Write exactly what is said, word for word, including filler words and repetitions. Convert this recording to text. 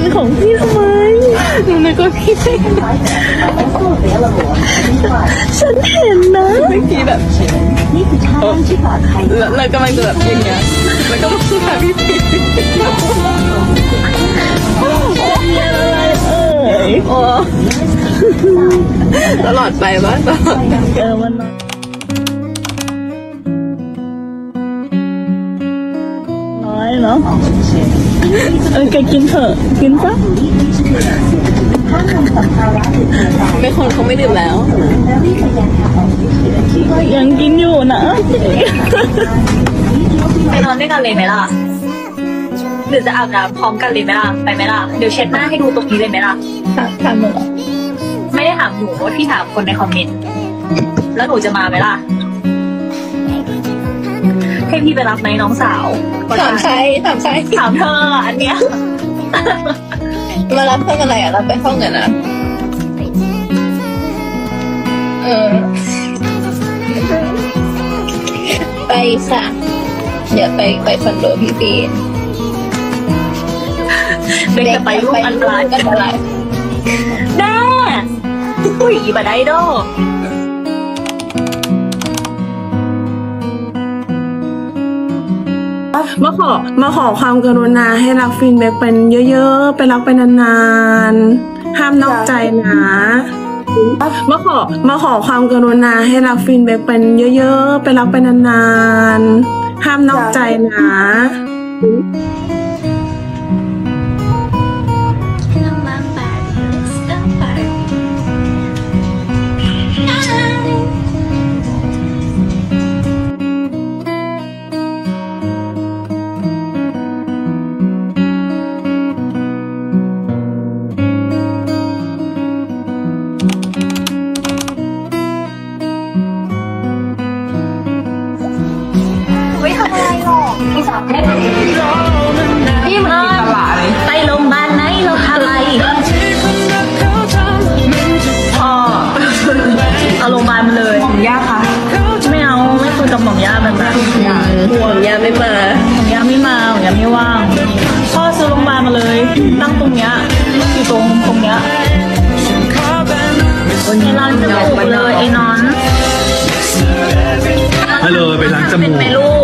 ของพี่ทำไมหนูนึกว่าพี่ฉันเห็นนะเมื่อกี้แบบแล้วเรากำลังจะแบบอย่างเงี้ยแล้วก็มาหาพี่พีอะไรเอ่ยโอ้ตลอดไปวะเออมันน้อยเนาะเออแกกินเถอะกินซะไม่คนเขาไม่ดื่มแล้วยังกินอยู่นะไปนอนด้วยกันเลยไหมล่ะหรือจะอาบน้ำพร้อมกันเลยไหมล่ะไปไหมล่ะเดี๋ยวเช็ดหน้าให้ดูตรงนี้เลยไหมล่ะถามหนูไม่ได้ถามหนูว่าพี่ถามคนในคอมเมนต์แล้วหนูจะมาไหมล่ะให้พี่ไปรับไหมน้องสาวถามใครถามใครถามเธออันเนี้ยมารับเพื่อนอะไรอ่ะรับไปห้องเงินนะเออไปค่ะอย่าไปไปคอนโดพี่ปีไม่ได้ไปรูปอันตรายอันตรายแน่อุ้ยบัดไดโดมาขอมาขอความกรุณาให้รักฟินแบ็คเป็นเยอะๆไปรักไปนานๆห้ามนอกใจนะมาขอมาขอความกรุณาให้รักฟินแบ็คเป็นเยอะๆไปรักไปนานๆห้ามนอกใจนะพี่มันไปโรงพยาบาลไหนเราอะไรพ่อเอาโรงพยาบาลมาเลยหม่อมย่าคะไม่เอาไม่คุยกับหม่อมย่าแบบนั้นห่วงยาไม่มาหม่อมย่าไม่มาหม่อมย่าไม่ว่างพ่อซื้อโรงพยาบาลมาเลยตั้งตรงเนี้ยอยู่ตรงตรงเนี้ยไอ้ร้านจมูกเลยไอ้นอนฮัลโหลไปล้างจมูกเป็นไหมลูก